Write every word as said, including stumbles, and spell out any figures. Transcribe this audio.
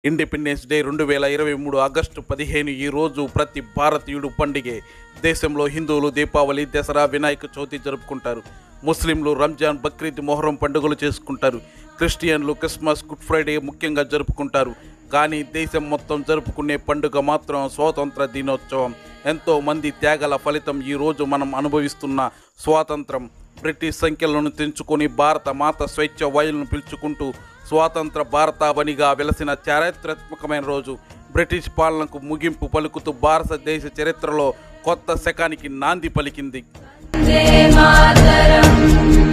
Independence day రెండు వేల ఇరవై మూడు ఆగస్టు పదిహేను ఈ రోజు ప్రతి భారతీయుడు పండుగే. దేశంలో హిందువులు దీపావళి, దసరా, వినాయక చవితి జరుపుకుంటారు. ముస్లింలు రంజాన్, బక్రీద్, మొహరం పండుగలు చేసుకుంటారు. క్రిస్టియన్లు క్రిస్మస్, గుడ్ ఫ్రైడే ముఖ్యంగా జరుపుకుంటారు. కానీ దేశం మొత్తం జరుపుకునే పండుగ మాత్రం స్వాతంత్ర దినోత్సవం. ఎంతో మంది త్యాగాల ఫలితం ఈరోజు మనం అనుభవిస్తున్న స్వాతంత్రం. బ్రిటిష్ సంఖ్యలను తెంచుకొని భారత మాత స్వేచ్ఛ వాయులను పిలుచుకుంటూ స్వాతంత్ర భారతావనిగా వెలసిన చారిత్రాత్మకమైన రోజు. బ్రిటిష్ పాలనకు ముగింపు పలుకుతూ భారతదేశ చరిత్రలో కొత్త శకానికి నాంది పలికింది.